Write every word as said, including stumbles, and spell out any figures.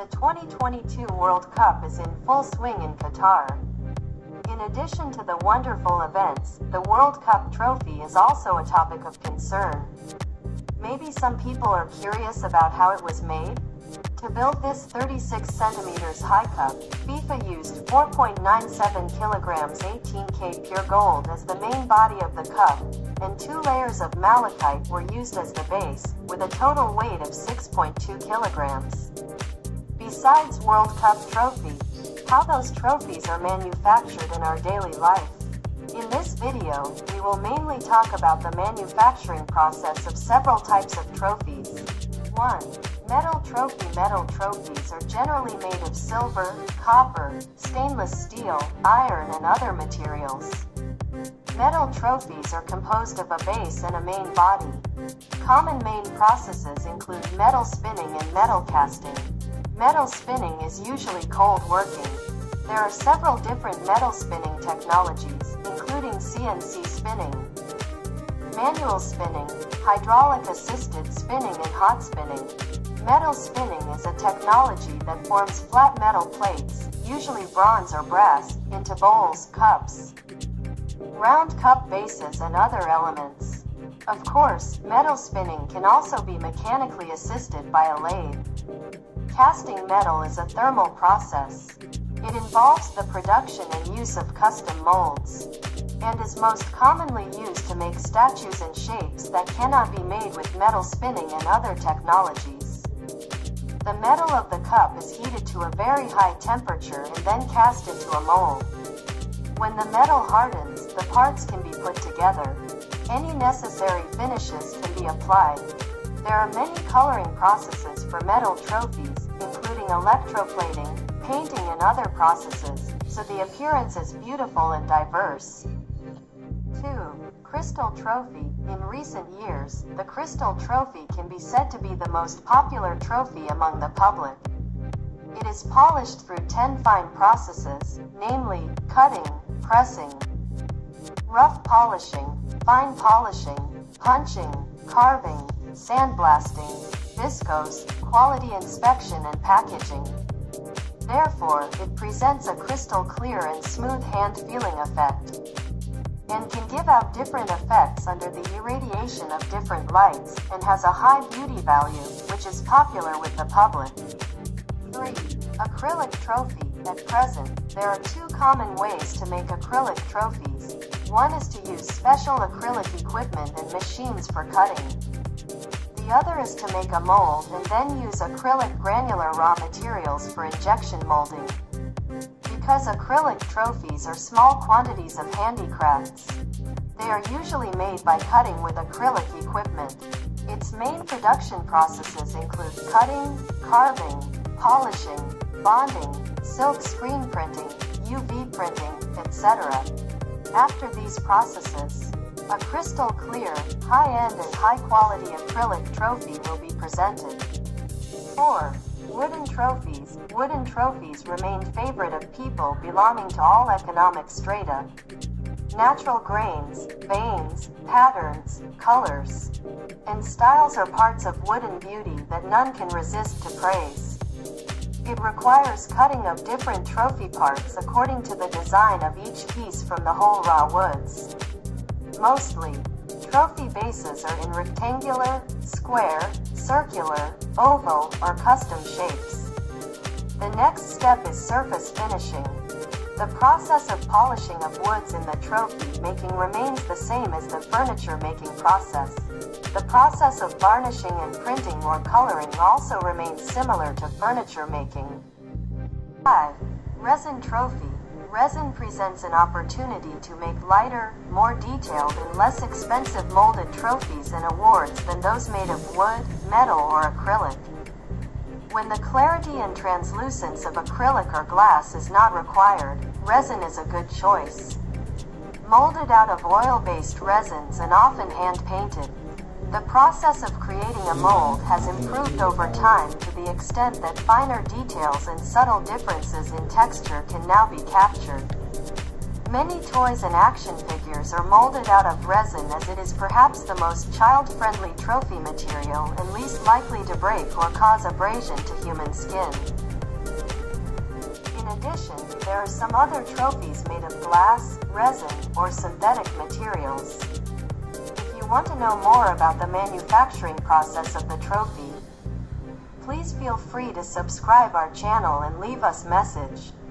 The twenty twenty-two World Cup is in full swing in Qatar. In addition to the wonderful events, the World Cup trophy is also a topic of concern. Maybe some people are curious about how it was made? To build this thirty-six centimeters high cup, FIFA used four point nine seven kilograms eighteen K pure gold as the main body of the cup, and two layers of malachite were used as the base, with a total weight of six point two kilograms. Besides World Cup trophy, how those trophies are manufactured in our daily life. In this video, we will mainly talk about the manufacturing process of several types of trophies. one. Metal trophy. Metal trophies are generally made of silver, copper, stainless steel, iron and other materials. Metal trophies are composed of a base and a main body. Common main processes include metal spinning and metal casting. Metal spinning is usually cold working. There are several different metal spinning technologies, including C N C spinning, manual spinning, hydraulic-assisted spinning and hot spinning. Metal spinning is a technology that forms flat metal plates, usually bronze or brass, into bowls, cups, round cup bases and other elements. Of course, metal spinning can also be mechanically assisted by a lathe. Casting metal is a thermal process. It involves the production and use of custom molds, and is most commonly used to make statues and shapes that cannot be made with metal spinning and other technologies. The metal of the cup is heated to a very high temperature and then cast into a mold. When the metal hardens, the parts can be put together. Any necessary finishes can be applied. There are many coloring processes for metal trophies, including electroplating, painting and other processes, so the appearance is beautiful and diverse. two. Crystal trophy. In recent years, the crystal trophy can be said to be the most popular trophy among the public. It is polished through ten fine processes, namely, cutting, pressing, rough polishing, fine polishing, punching, carving, sandblasting, viscose, quality inspection and packaging. Therefore, it presents a crystal clear and smooth hand-feeling effect, and can give out different effects under the irradiation of different lights, and has a high beauty value, which is popular with the public. three. Acrylic trophy. At present, there are two common ways to make acrylic trophies. One is to use special acrylic equipment and machines for cutting. The other is to make a mold and then use acrylic granular raw materials for injection molding. Because acrylic trophies are small quantities of handicrafts, they are usually made by cutting with acrylic equipment. Its main production processes include cutting, carving, polishing, bonding, silk screen printing, U V printing, et cetera. After these processes, a crystal clear, high-end and high-quality acrylic trophy will be presented. four. Wooden trophies. Wooden trophies remain favorite of people belonging to all economic strata. Natural grains, veins, patterns, colors, and styles are parts of wooden beauty that none can resist to praise. It requires cutting of different trophy parts according to the design of each piece from the whole raw woods. Mostly, trophy bases are in rectangular, square, circular, oval, or custom shapes. The next step is surface finishing. The process of polishing of woods in the trophy making remains the same as the furniture making process. The process of varnishing and printing or coloring also remains similar to furniture making. five. Resin trophy. Resin presents an opportunity to make lighter, more detailed and less expensive molded trophies and awards than those made of wood, metal or acrylic. When the clarity and translucence of acrylic or glass is not required, resin is a good choice. Molded out of oil-based resins and often hand-painted, the process of creating a mold has improved over time to the extent that finer details and subtle differences in texture can now be captured. Many toys and action figures are molded out of resin as it is perhaps the most child-friendly trophy material and least likely to break or cause abrasion to human skin. addition, there are some other trophies made of glass, resin, or synthetic materials. If you want to know more about the manufacturing process of the trophy, please feel free to subscribe our channel and leave us message.